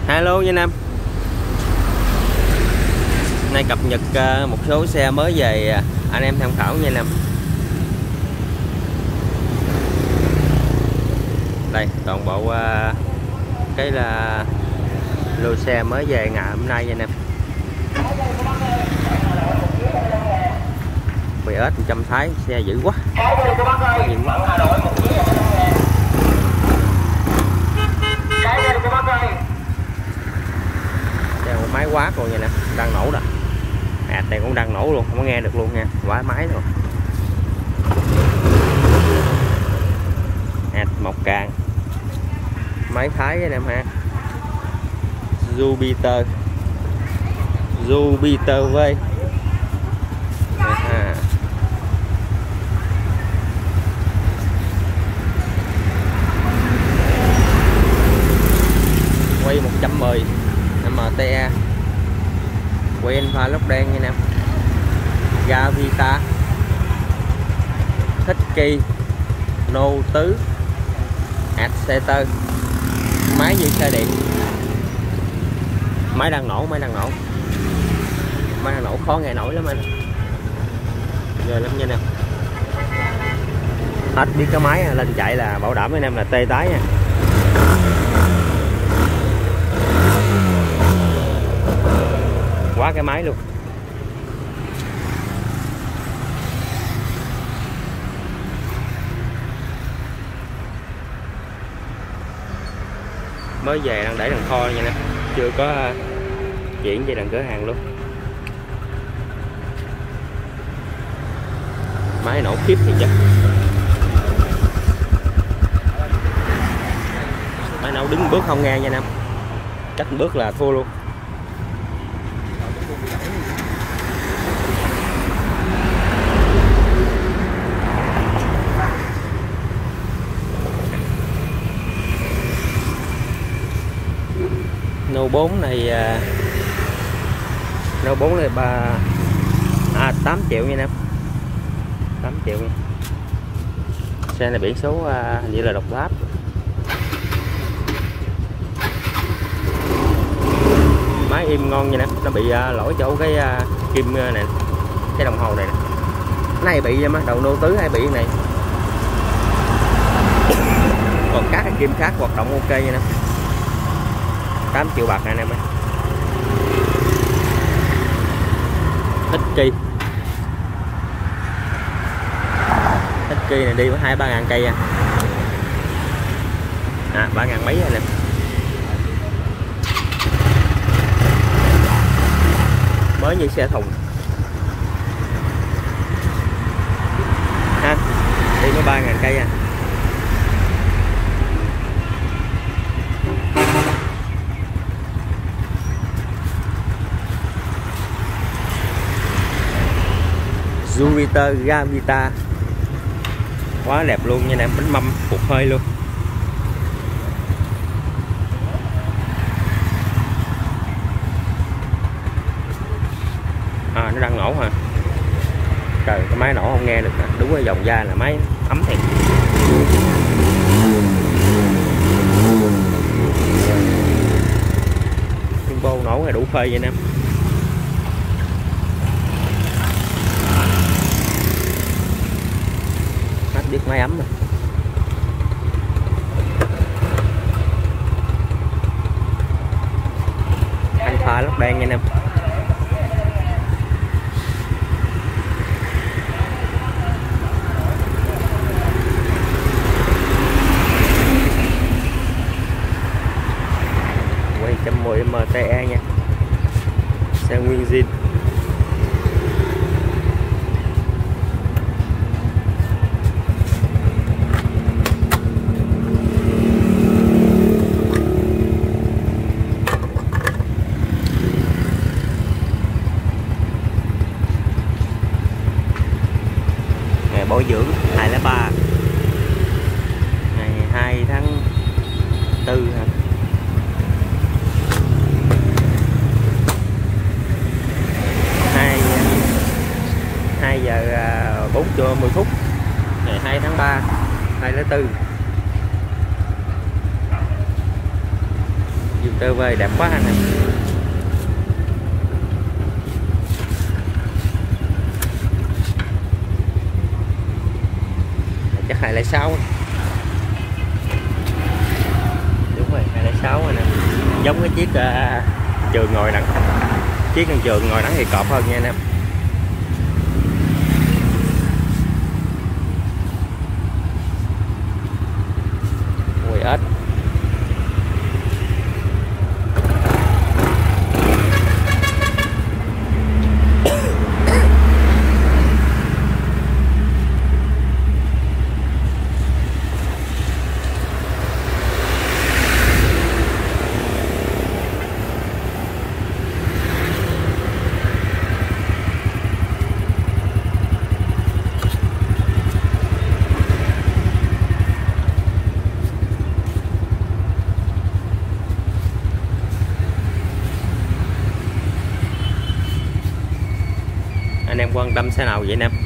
Hello nha Nam. Nay cập nhật một số xe mới về anh em tham khảo nha Nam. Đây toàn bộ cái là lô xe mới về ngày hôm nay nha Nam. BS 100 Thái xe dữ quá. Dữ quá. Xe một máy quá rồi nha nè, đang nổ rồi. Này cũng đang nổ luôn, không có nghe được luôn nha, quá máy rồi. Một càng máy Thái anh em ha. Jupiter V. Quay 110 MTE, quay pha lốc đen nha nè. Gavita, thích kỳ, nô tứ, Acceter, máy như xe điện. Máy đang nổ, khó nghe nổi lắm anh. Giờ lắm nha nè. Hết biết cái máy lên chạy là bảo đảm với anh em là tê tái nha. Quá cái máy luôn. Mới về đang để đằng kho nha nè, chưa có chuyển về đằng cửa hàng luôn. Máy nổ khiếp thì chắc. Máy nổ đứng bước không nghe nha Nam, cách bước là thua luôn. Nô 4 này 8 triệu nha Nam, 8 triệu nha. Xe này biển số hình như là độc đáp. Máy im ngon nha Nam, nó bị lỗi chỗ cái kim này, cái đồng hồ này nè. Cái này bị mà đầu nô tứ hay bị cái này. Còn các cái kim khác hoạt động ok nha Nam. 8 triệu bạc này em ơi. Thích kỳ này đi có 2-3 ngàn cây 3 ngàn mấy nè. Mới như xe thùng ha, đi có 3 ngàn cây Jupiter Gavita quá đẹp luôn nha em, bánh mâm phục hơi luôn. Nó đang nổ hả? Trời, cái máy nổ không nghe được hả? Đúng cái dòng da là máy ấm thiệt. Turbo nổ là đủ phê vậy em. Biết máy ấm rồi. Anh pha lốc đen nha em. Quay 110 MTE nha, xe nguyên zin. Bảo dưỡng 203 ngày 2 tháng 4 hả? 2 giờ 40 phút ngày 2 tháng 3 2004. TV đẹp quá anh em. Chắc 206. Đúng rồi, 206 anh em. Giống cái chiếc Trường ngồi nặng. Chiếc con Trường ngồi nặng thì cọp hơn nha anh em. Ui ếch. Anh em quan tâm xe nào vậy anh em?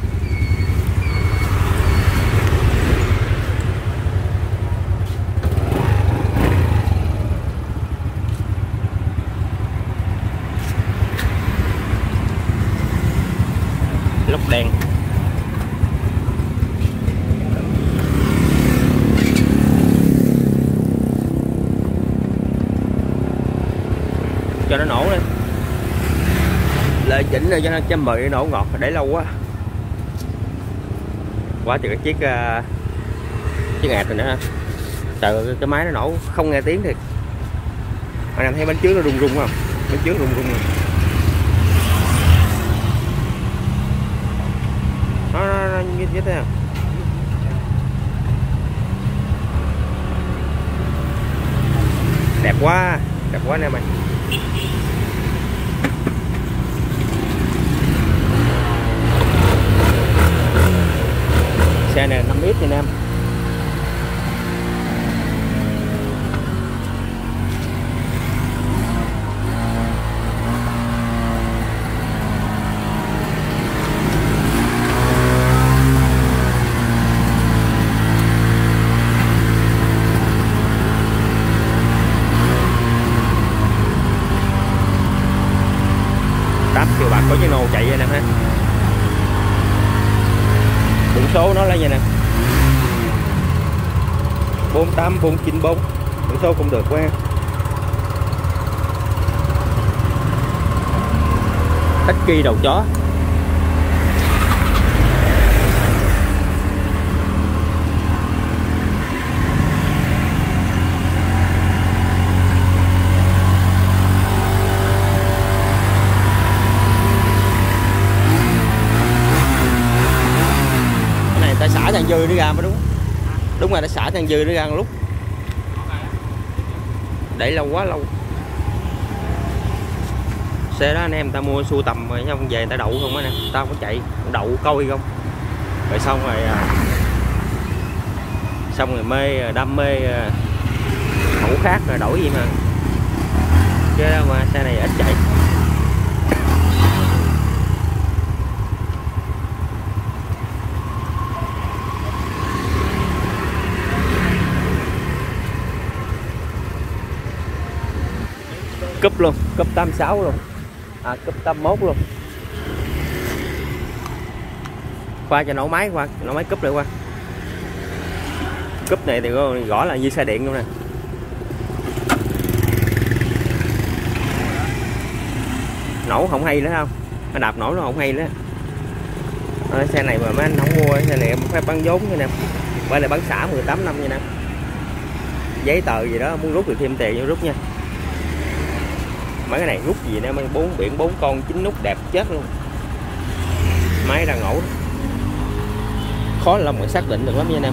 Lốc đen. Cho nó nổ lên. Lại chỉnh rồi cho nó châm bự nổ ngọt để lâu quá. Quá trời cái chiếc ạt này nữa ha. Trời, cái máy nó nổ không nghe tiếng thiệt. Anh em thấy bánh trước nó rung rung không? Bánh trước rung rung rồi. Nó như thế nào? Đẹp quá anh em ơi. Xe này 5X nha anh em. Triệu bạc có cái nô chạy vậy nè ha. Biển số nó là vậy nè, 48494. Biển số cũng được quá. Thích kỳ đầu chó. Ta xả thằng dư nó ra mới đúng. Đúng rồi, đã xả thằng dư nó ra một lúc. Để lâu quá lâu. Xe đó anh em ta mua sưu tầm rồi không về người ta đậu không á nè. Tao có chạy đậu coi không. Rồi xong rồi mê đam mê mẫu khác rồi đổi gì mà. Chứ mà xe này ít chạy. Cúp luôn, cúp 86 luôn. Cúp 81 luôn. Qua cho nổ máy cúp lại qua. Cúp này thì gõ là như xe điện luôn nè. Nổ không hay nữa không? Nó đạp nổ nó không hay nữa. Xe này mà mấy anh không mua, xe này em phải bán vốn nha nè. Bởi là bán xả 18 năm nha nè. Giấy tờ gì đó muốn rút thì thêm tiền vô rút nha. Mấy cái này rút gì nè, 4 con 9 nút đẹp chết luôn. Máy đang ngổ. Khó lòng mà xác định được lắm nha anh em.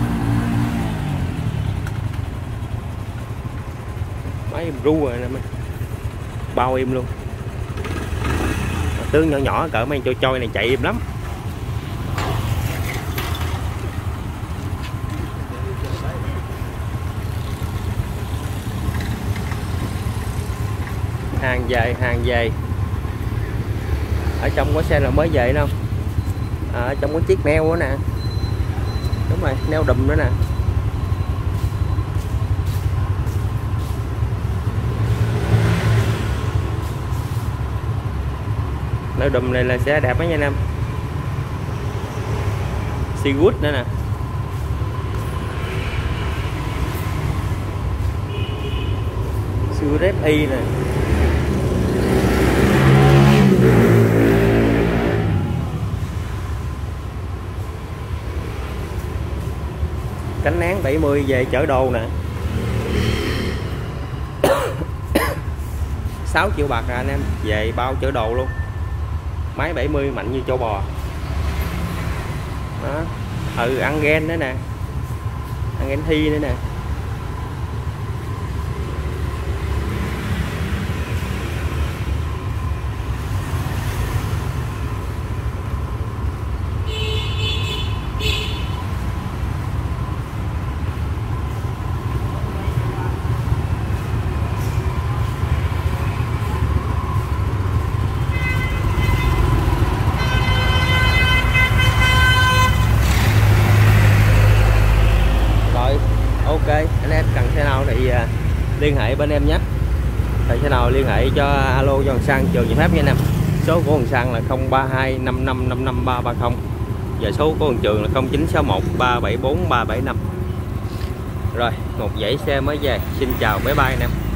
Máy em ru rồi nè, bao im luôn. Tướng nhỏ nhỏ cỡ mấy trôi này chạy im lắm. Hàng về. Ở trong có xe là mới về đâu. Ở trong có chiếc neo nữa nè. Đúng rồi, neo đùm nữa nè. Ở đùm này là xe đẹp đó nha anh em. Seawood nữa nè. Seawood FI nè. Cánh nán 70 về chở đồ nè. 6 triệu bạc anh em, về bao chở đồ luôn. Máy 70 mạnh như châu bò. Đó. Ăn gen nữa nè. Ăn gen thi nữa nè. Ok, anh em cần xe nào thì liên hệ bên em nhé. Thì xe nào liên hệ cho alo cho thằng Sang Trường Giải Pháp nha anh em. Số của thằng Sang là 0325555330 và số của thằng Trường là 0961374375. Rồi, một dãy xe mới về. Xin chào, bye bye anh em.